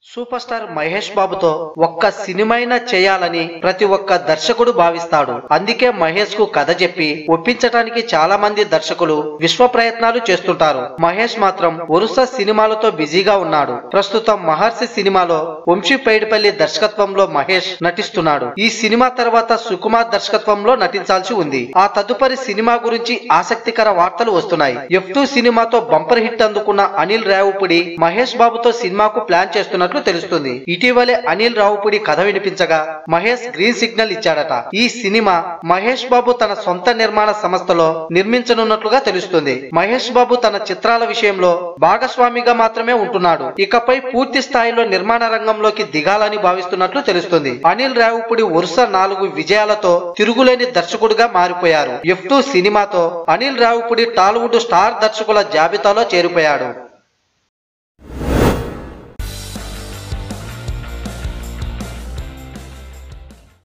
Super star Mahesh బాబుతో ఒక్క సినిమైనా చేయాలని ప్రతి ఒక్క దర్శకుడు భావిస్తాడు. అందుకే మహేష్ కు కథ చెప్పి ఒప్పించడానికి చాలా మంది దర్శకులు విశ్వ ప్రయత్నాలు చేస్తుంటారు. మహేష్ మాత్రం వరుస సినిమాలతో బిజీగా ఉన్నాడు. ప్రస్తుతం మహర్షి సినిమాలో వంశీ పైడిపల్లి దర్శకత్వంలో మహేష్ నటిస్తున్నాడు. ఈ సినిమా తర్వాత సుకుమార్ దర్శకత్వంలో నటించాల్సి ఉంది. ఆ తదుపరి సినిమా గురించి ఆసక్తికర వార్తలు వస్తున్నాయి. F2 సినిమాతో బంపర్ హిట్ అందుకున్న అనిల్ రావిపూడి మహేష్ బాబుతో సినిమాకు ప్లాన్ చేస్తున్నట్లు తెలుస్తుంది. ఇటీవలే అనిల్ రావిపూడి కథ వినిపించగా మహేష్ గ్రీన్ సిగ్నల్ ఇచ్చాడట. ఈ సినిమా మహేష్ బాబు తన సొంత నిర్మాణ సంస్థలో నిర్మించనున్నట్లుగా తెలుస్తుంది. మహేష్ బాబు తన చిత్రాల విషయంలో భాగస్వామిగా మాత్రమే ఉంటున్నాడు. ఇకపై పూర్తి స్థాయిలో నిర్మాణ రంగంలోకి దిగాలని భావిస్తున్నట్లు తెలుస్తుంది. అనిల్ రావిపూడి వరుస 4 విజయాలతో తిరుగులేని దర్శకుడిగా మారిపోయారు. F2 సినిమాతో అనిల్ రావిపూడి టాలీవుడ్ స్టార్ దర్శకుల జాబితాలో చేరిపోయాడు.